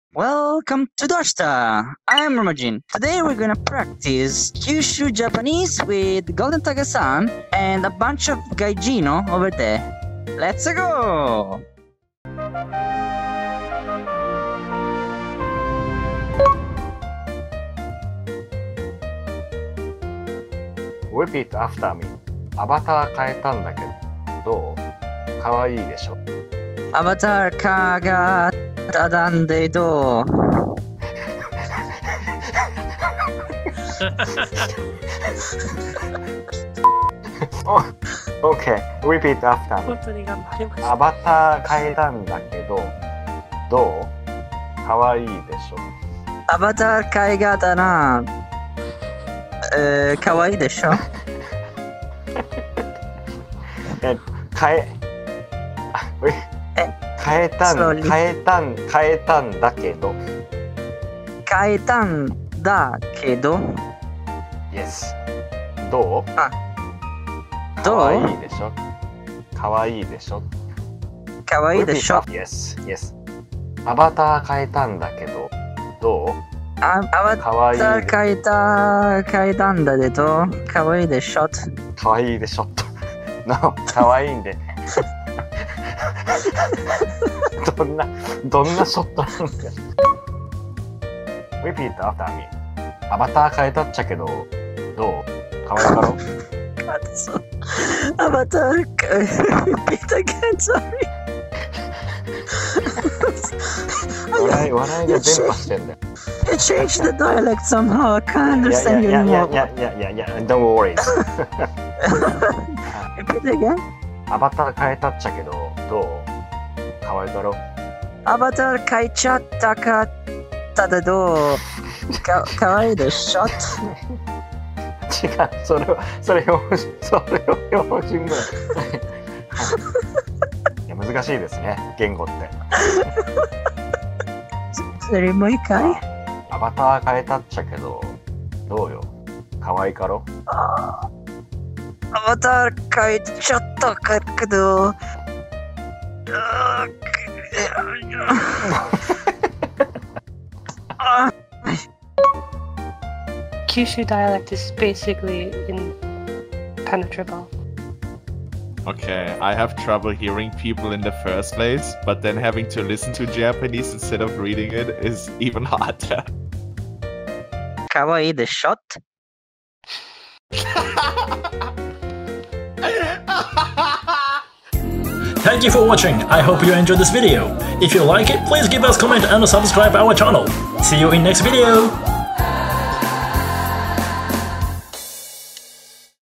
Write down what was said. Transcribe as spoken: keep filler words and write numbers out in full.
Welcome to Doshta! I'm Ramajin. Today we're gonna practice Kyushu Japanese with Golden Taga-san and a bunch of gaijino over there. Let's go! Repeat after me. アバター変えたんだけど、どう？かわいいでしょ。 アバター化がただんでどう ？Okay, repeat after me. 本当に頑張りました。 アバター変えたんだけど、どう？かわいいでしょ。 アバター変え方な、えー、かわいいでしょ。 え、変え、変えたん、変えたん、変えたんだけど。 変えたんだけど。 Yes. どう？ あ、 かわいいでしょ。かわいいでしょ。 かわいいでしょ。 Yes, yes. アバター変えたんだけど、どう？ あ、アバター変えた、変えたんだけど、かわいいでしょ。 かわいいでしょ。No, かわいいんで。どんな、どんなショットなんか。Repeat after me. アバター変えたっちゃけど、どう？かわいいかろ？ アバター変え、Repeat again, sorry. 笑い、笑いが伝播してんだよ。 You changed the dialect somehow. I can't understand you anymore. Yeah, yeah, yeah, yeah, yeah, yeah. Don't worry. Repeat again. アバター変えたっちゃけど、どう？かわいいかろ？ アバター変えちゃったかったけど、か、かわいいでしょ。 違う、それを、それを、それを標準語。いや、難しいですね、言語って。 それもう一回。 アバター変えたっちゃけど、どうよ？かわいいかろ？ アバター変えちゃったかけど、 Kyushu dialect is basically impenetrable. Okay, I have trouble hearing people in the first place, but then having to listen to Japanese instead of reading it is even harder. かわいいでしょ。 Thank you for watching. I hope you enjoyed this video. If you like it, please give us a comment and subscribe our channel. See you in next video.